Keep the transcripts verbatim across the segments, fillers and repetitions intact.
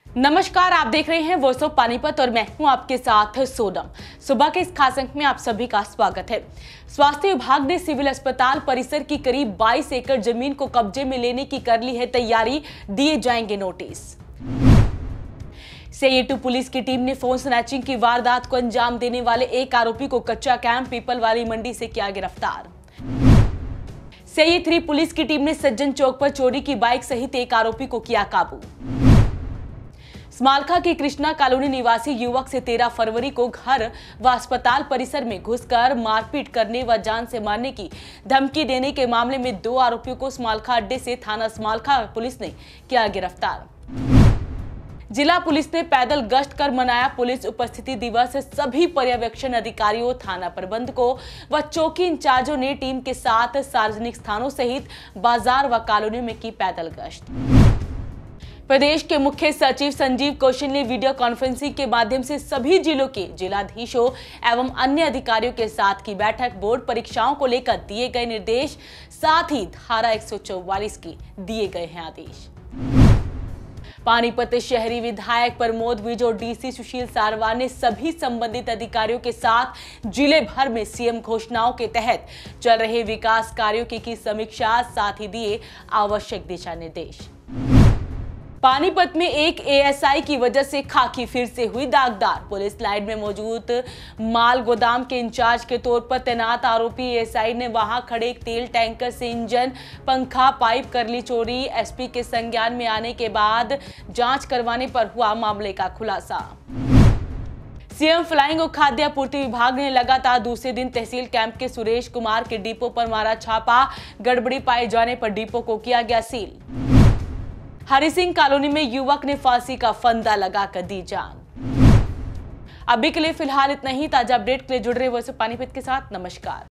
नमस्कार, आप देख रहे हैं वॉइस ऑफ पानीपत और मैं हूं आपके साथ सोनम। सुबह के इस खास अंक में आप सभी का स्वागत है। स्वास्थ्य विभाग ने सिविल अस्पताल परिसर की करीब बाईस एकड़ जमीन को कब्जे में लेने की कर ली है तैयारी, दिए जाएंगे नोटिस। सीआईए टू पुलिस की टीम ने फोन स्नैचिंग की वारदात को अंजाम देने वाले एक आरोपी को कच्चा कैंप पीपल वाली मंडी से किया गिरफ्तार। सीआईए थ्री पुलिस की टीम ने सज्जन चौक पर चोरी की बाइक सहित एक आरोपी को किया काबू। स्मालखा के कृष्णा कॉलोनी निवासी युवक से तेरह फरवरी को घर व अस्पताल परिसर में घुसकर मारपीट करने व जान से मारने की धमकी देने के मामले में दो आरोपियों को स्मालखा अड्डे से थाना स्मालखा पुलिस ने किया गिरफ्तार। जिला पुलिस ने पैदल गश्त कर मनाया पुलिस उपस्थिति दिवस। सभी पर्यवेक्षण अधिकारियों, थाना प्रबंधकों व चौकी इंचार्जों ने टीम के साथ सार्वजनिक स्थानों सहित बाजार व कॉलोनियों में की पैदल गश्त। प्रदेश के मुख्य सचिव संजीव कौशल ने वीडियो कॉन्फ्रेंसिंग के माध्यम से सभी जिलों के जिलाधीशों एवं अन्य अधिकारियों के साथ की बैठक। बोर्ड परीक्षाओं को लेकर दिए गए निर्देश, साथ ही धारा एक सौ चौवालीस की दिए गए हैं आदेश। पानीपत शहरी विधायक प्रमोद विज और डीसी सुशील सारवार ने सभी संबंधित अधिकारियों के साथ जिले भर में सीएम घोषणाओं के तहत चल रहे विकास कार्यों की की समीक्षा, साथ ही दिए आवश्यक दिशा निर्देश। पानीपत में एक एएसआई की वजह से खाकी फिर से हुई दागदार। पुलिस लाइन में मौजूद माल गोदाम के इंचार्ज के तौर पर तैनात आरोपी एएसआई ने वहां खड़े एक तेल टैंकर से इंजन, पंखा, पाइप कर ली चोरी। एसपी के संज्ञान में आने के बाद जांच करवाने पर हुआ मामले का खुलासा। सीएम फ्लाइंग और खाद्य आपूर्ति विभाग ने लगातार दूसरे दिन तहसील कैंप के सुरेश कुमार के डिपो पर मारा छापा। गड़बड़ी पाए जाने पर डिपो को किया गया सील। हरि सिंह कॉलोनी में युवक ने फांसी का फंदा लगाकर दी जान। अभी के लिए फिलहाल इतना ही। ताजा अपडेट के लिए जुड़ रहे वॉइस ऑफ पानीपत के साथ। नमस्कार।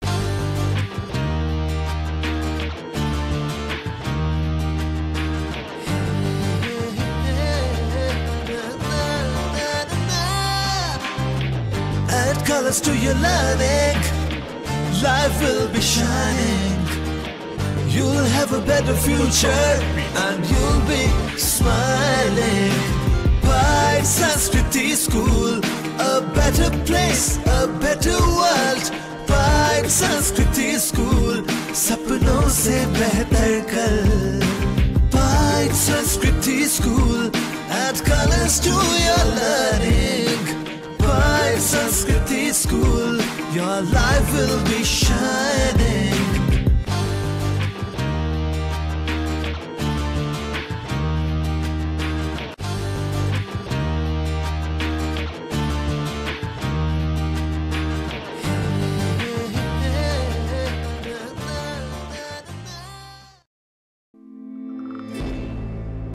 Add colors to your learning, life will be shining. You'll have a better future and you'll be smiling. Pride Sanskriti School, a better place, a better world. Pride Sanskriti School, सपनों से बेहतर कल. Pride Sanskriti School, add colors to your learning. Pride Sanskriti School, your life will be shining.